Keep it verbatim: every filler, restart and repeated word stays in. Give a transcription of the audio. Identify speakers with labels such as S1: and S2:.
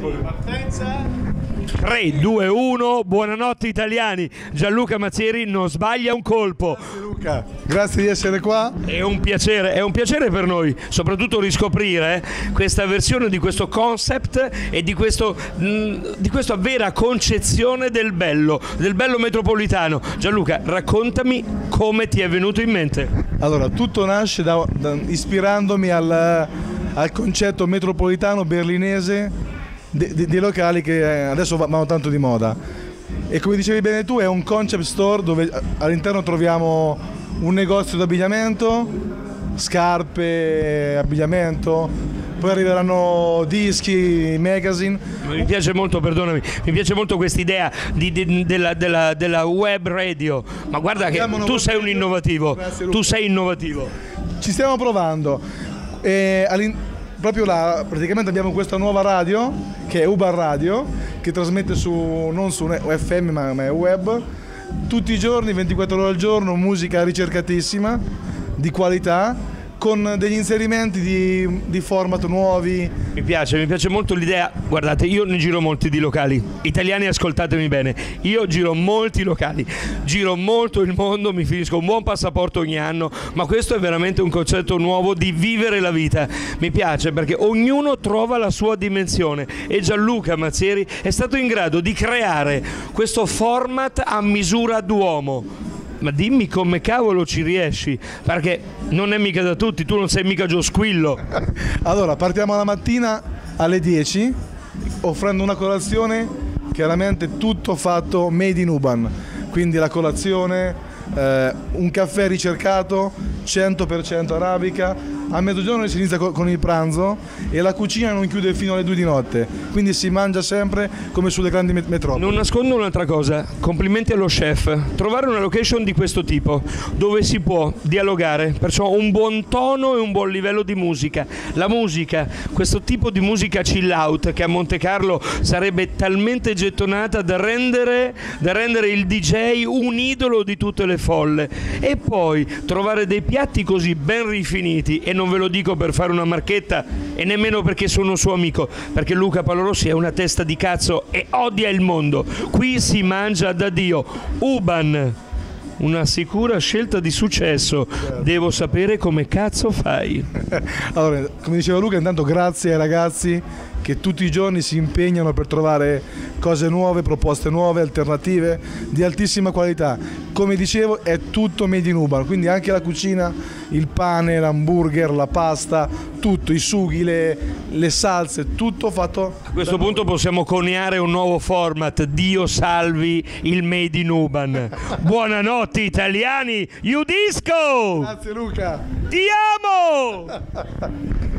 S1: tre, due, uno, buonanotte italiani. Gianluca Mazzieri non sbaglia un colpo.
S2: Grazie Luca, grazie di essere qua.
S1: È un piacere, è un piacere per noi, soprattutto riscoprire questa versione di questo concept e di, questo, mh, di questa vera concezione del bello, del bello metropolitano. Gianluca, raccontami come ti è venuto in mente.
S2: Allora, tutto nasce da, da, ispirandomi al, al concetto metropolitano berlinese dei locali che adesso vanno tanto di moda, e come dicevi bene tu è un concept store dove all'interno troviamo un negozio d'abbigliamento, scarpe, abbigliamento, poi arriveranno dischi, magazine.
S1: Mi piace molto, perdonami, mi piace molto quest'idea di, di, della, della, della web radio, ma guarda che tu sei un innovativo, tu sei innovativo.
S2: Ci stiamo provando. E proprio là praticamente abbiamo questa nuova radio che è Uban Radio, che trasmette su non su F M ma, ma è web, tutti i giorni, ventiquattro ore al giorno, musica ricercatissima, di qualità, con degli inserimenti di, di format nuovi.
S1: Mi piace, mi piace molto l'idea. Guardate, io ne giro molti di locali. Italiani, ascoltatemi bene. Io giro molti locali, giro molto il mondo, mi finisco un buon passaporto ogni anno, ma questo è veramente un concetto nuovo di vivere la vita. Mi piace perché ognuno trova la sua dimensione e Gianluca Mazzieri è stato in grado di creare questo format a misura d'uomo. Ma dimmi come cavolo ci riesci, perché non è mica da tutti, tu non sei mica Gio Squillo.
S2: Allora, partiamo la mattina alle dieci, offrendo una colazione, chiaramente tutto fatto made in Uban, quindi la colazione, eh, un caffè ricercato, cento per cento arabica, a mezzogiorno si inizia con il pranzo e la cucina non chiude fino alle due di notte, quindi si mangia sempre come sulle grandi metropoli.
S1: Non nascondo un'altra cosa, complimenti allo chef, trovare una location di questo tipo dove si può dialogare, perciò un buon tono e un buon livello di musica, la musica, questo tipo di musica chill out che a Monte Carlo sarebbe talmente gettonata da rendere, da rendere il D J un idolo di tutte le folle, e poi trovare dei piatti così ben rifiniti, e non ve lo dico per fare una marchetta e nemmeno perché sono suo amico, perché Luca Palorossi è una testa di cazzo e odia il mondo. Qui si mangia da Dio. Uban, una sicura scelta di successo. Devo sapere come cazzo fai.
S2: Allora, come diceva Luca, intanto grazie ai ragazzi che tutti i giorni si impegnano per trovare cose nuove, proposte nuove, alternative di altissima qualità. Come dicevo, è tutto made in Uban, quindi anche la cucina, il pane, l'hamburger, la pasta, tutto, i sughi, le, le salse, tutto fatto.
S1: A questo punto possiamo coniare un nuovo format, Dio salvi il made in Uban. Buonanotte italiani, Iudisco!
S2: Grazie Luca!
S1: Ti amo!